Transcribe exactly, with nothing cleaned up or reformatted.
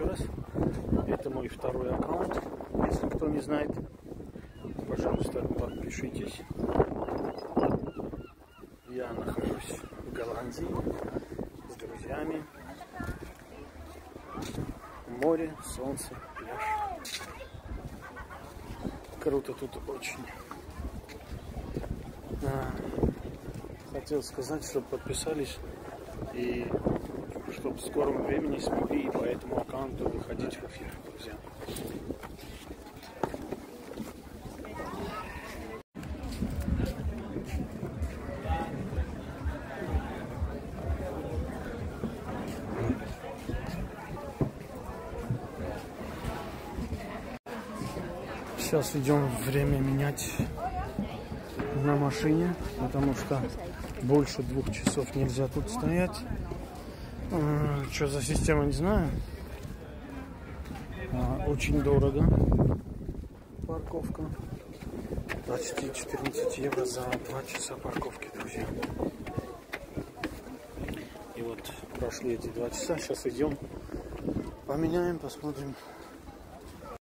раз. Это мой второй аккаунт. Если кто не знает, пожалуйста, подпишитесь. Я нахожусь в Голландии с друзьями. Море, солнце, пляж. Круто тут очень. А, хотел сказать, чтобы подписались и чтобы в скором времени смогли по этому аккаунту выходить в эфир, друзья. Сейчас идем время менять на машине, потому что больше двух часов нельзя тут стоять. Что за система, не знаю. Очень дорого парковка. Почти четырнадцать евро за два часа парковки, друзья. И вот прошли эти два часа. Сейчас идем поменяем, посмотрим,